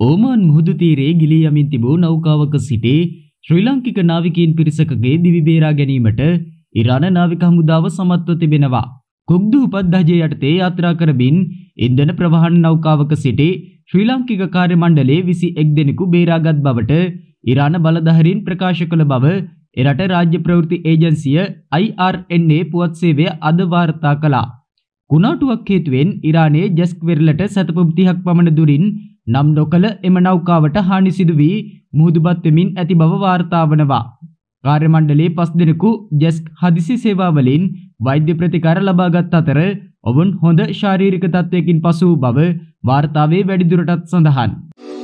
ඕමාන් මුහුදු තීරයේ ගිලී යමින් තිබූ නෞකාවක සිටි ශ්‍රී ලාංකික නාවිකයින් පිරිසකගේ දිවි බේරා ගැනීමට ඉරාන නාවික හමුදාව සමත්ව තිබෙනවා. කුග්දු උපද්දහජය යටතේ යාත්‍රා කරමින් ඉන්ධන ප්‍රවාහන නෞකාවක සිටි ශ්‍රී ලාංකික කාර්ය මණ්ඩලයේ 21 දෙනෙකු බේරාගත් බවට ඉරාන බලධාරීන් ප්‍රකාශ කළ බව එරට රාජ්‍ය ප්‍රවෘත්ති ඒජන්සිය IRNA පුවත් සේවය අද වාර්තා කළා. කුණාටුවක් හේතුවෙන් ඉරානයේ ජස්ක් වෙරළට සතපුම් 30ක් පමණ දුරින් නම් නොකළ එම නෞකාවට හානි සිදු වී මුහුදුබත් වෙමින් ඇති බව වාර්තා වනවා. කාර්ය මණ්ඩලයේ 5 දෙනෙකු ජස්ක් හදිසි සේවාවලින් වෛද්‍ය ප්‍රතිකාර ලබාගත් අතර ඔවුන් හොඳ ශාරීරික තත්ත්වයකින් පසු වූ බව වාර්තාවේ වැඩිදුරටත් සඳහන්.